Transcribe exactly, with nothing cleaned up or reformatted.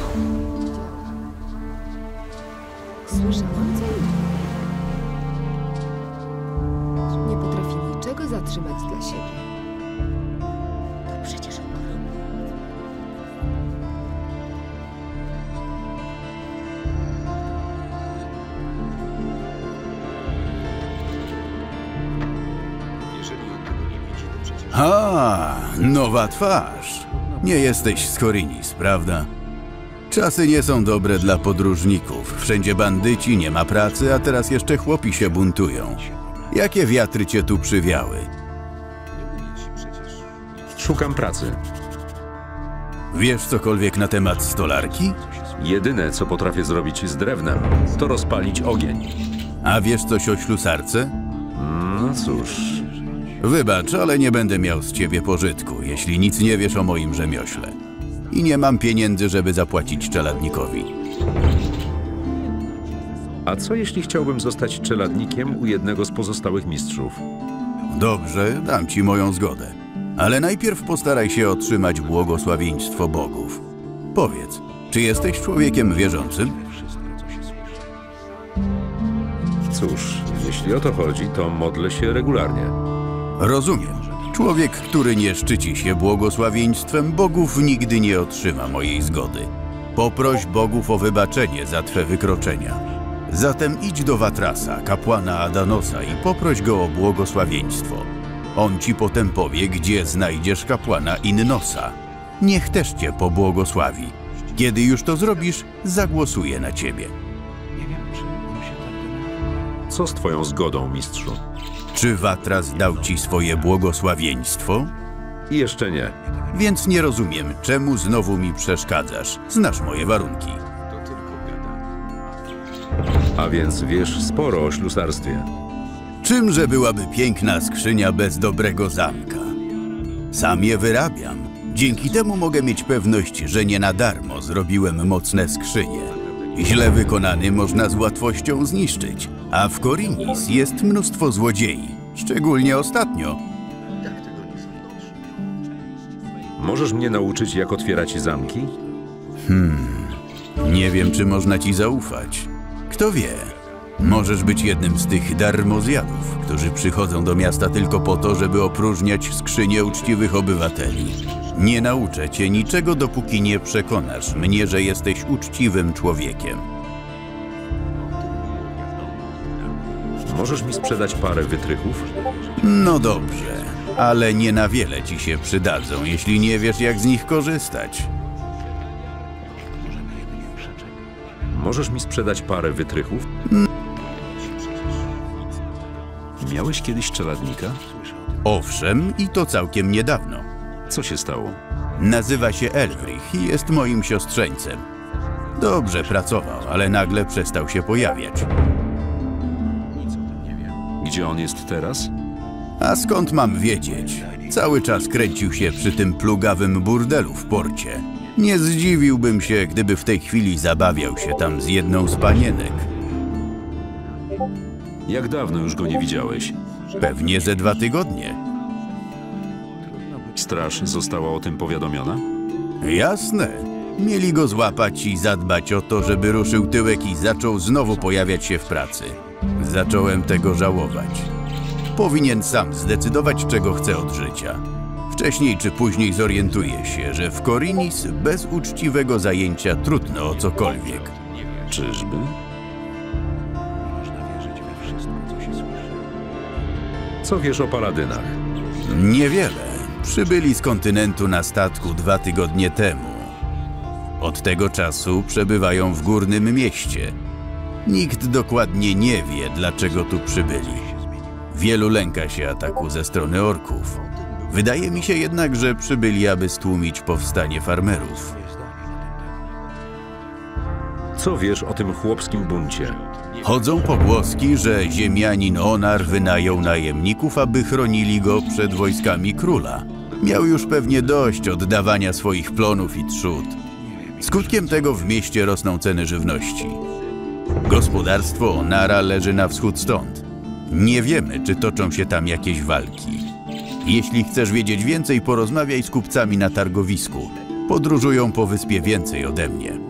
Słyszałam co innego. Nie potrafi niczego zatrzymać dla siebie. To przecież okropne. A, nowa twarz. Nie jesteś z Khorinis, prawda? Czasy nie są dobre dla podróżników. Wszędzie bandyci, nie ma pracy, a teraz jeszcze chłopi się buntują. Jakie wiatry cię tu przywiały? Szukam pracy. Wiesz cokolwiek na temat stolarki? Jedyne, co potrafię zrobić z drewnem, to rozpalić ogień. A wiesz coś o ślusarce? No cóż... Wybacz, ale nie będę miał z ciebie pożytku, jeśli nic nie wiesz o moim rzemiośle. I nie mam pieniędzy, żeby zapłacić czeladnikowi. A co jeśli chciałbym zostać czeladnikiem u jednego z pozostałych mistrzów? Dobrze, dam ci moją zgodę. Ale najpierw postaraj się otrzymać błogosławieństwo bogów. Powiedz, czy jesteś człowiekiem wierzącym? Cóż, jeśli o to chodzi, to modlę się regularnie. Rozumiem. Człowiek, który nie szczyci się błogosławieństwem bogów, nigdy nie otrzyma mojej zgody. Poproś bogów o wybaczenie za twe wykroczenia. Zatem idź do Watrasa, kapłana Adanosa, i poproś go o błogosławieństwo. On ci potem powie, gdzie znajdziesz kapłana Innosa. Niech też cię pobłogosławi. Kiedy już to zrobisz, zagłosuję na ciebie. Co z twoją zgodą, mistrzu? Czy Watras dał ci swoje błogosławieństwo? Jeszcze nie. Więc nie rozumiem, czemu znowu mi przeszkadzasz. Znasz moje warunki. A więc wiesz sporo o ślusarstwie. Czymże byłaby piękna skrzynia bez dobrego zamka? Sam je wyrabiam. Dzięki temu mogę mieć pewność, że nie na darmo zrobiłem mocne skrzynie. Źle wykonany można z łatwością zniszczyć, a w Khorinis jest mnóstwo złodziei, szczególnie ostatnio. Możesz mnie nauczyć, jak otwierać zamki? Hmm, nie wiem, czy można ci zaufać. Kto wie, możesz być jednym z tych darmozjadów, którzy przychodzą do miasta tylko po to, żeby opróżniać skrzynie uczciwych obywateli. Nie nauczę cię niczego, dopóki nie przekonasz mnie, że jesteś uczciwym człowiekiem. Możesz mi sprzedać parę wytrychów? No dobrze, ale nie na wiele ci się przydadzą, jeśli nie wiesz, jak z nich korzystać. Możesz mi sprzedać parę wytrychów? Miałeś kiedyś czeladnika? Owszem, i to całkiem niedawno. Co się stało? Nazywa się Elfrich i jest moim siostrzeńcem. Dobrze pracował, ale nagle przestał się pojawiać. Gdzie on jest teraz? A skąd mam wiedzieć? Cały czas kręcił się przy tym plugawym burdelu w porcie. Nie zdziwiłbym się, gdyby w tej chwili zabawiał się tam z jedną z panienek. Jak dawno już go nie widziałeś? Pewnie ze dwa tygodnie. Straż została o tym powiadomiona? Jasne. Mieli go złapać i zadbać o to, żeby ruszył tyłek i zaczął znowu pojawiać się w pracy. Zacząłem tego żałować. Powinien sam zdecydować, czego chce od życia. Wcześniej czy później zorientuje się, że w Khorinis bez uczciwego zajęcia trudno o cokolwiek. Czyżby? Co wiesz o paladynach? Niewiele. Przybyli z kontynentu na statku dwa tygodnie temu. Od tego czasu przebywają w górnym mieście. Nikt dokładnie nie wie, dlaczego tu przybyli. Wielu lęka się ataku ze strony orków. Wydaje mi się jednak, że przybyli, aby stłumić powstanie farmerów. Co wiesz o tym chłopskim buncie? Chodzą pogłoski, że ziemianin Onar wynajął najemników, aby chronili go przed wojskami króla. Miał już pewnie dość oddawania swoich plonów i trzód. Skutkiem tego w mieście rosną ceny żywności. Gospodarstwo Onara leży na wschód stąd. Nie wiemy, czy toczą się tam jakieś walki. Jeśli chcesz wiedzieć więcej, porozmawiaj z kupcami na targowisku. Podróżują po wyspie więcej ode mnie.